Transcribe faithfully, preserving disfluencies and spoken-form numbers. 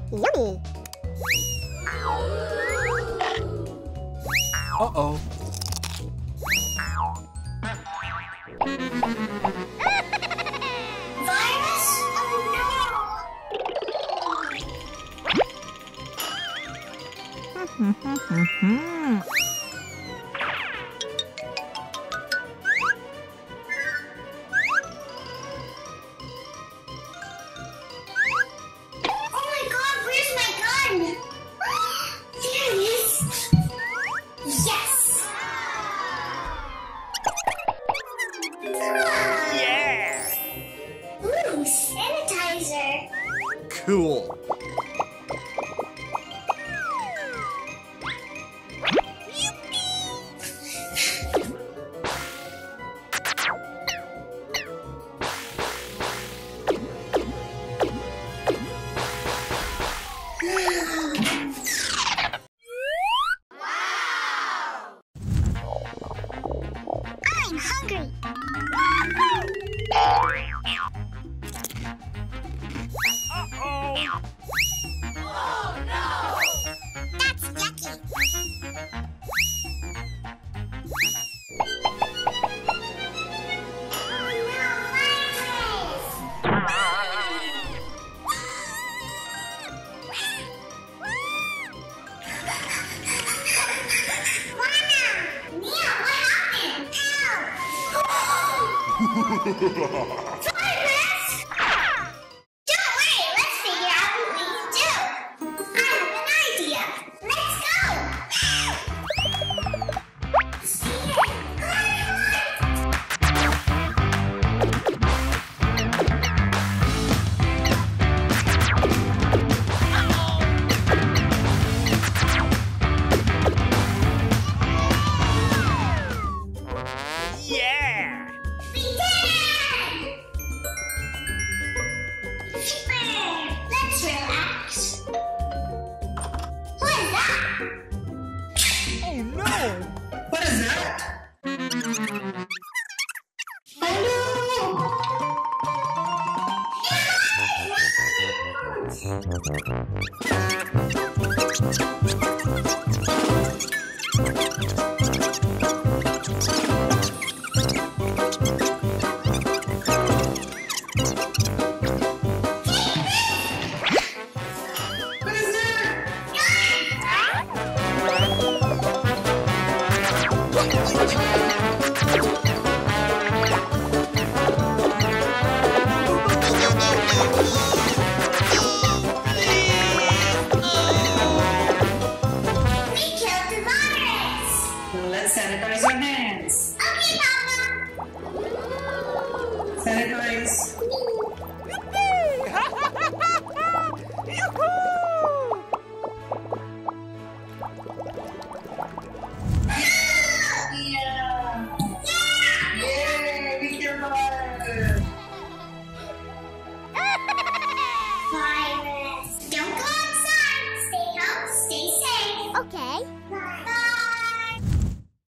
Yummy! Uh-oh. Virus? Oh no! Cool. I'm hungry. Uh-oh. Oh no! That's yucky. Virus! Don't worry, let's figure out what we can do. I have an idea. Let's go! See it? Yeah! We did it! Super! Let's relax. What is that? Oh no! What is that? We killed the virus! Let's sanitize our hands. Okay, Papa! Sanitize.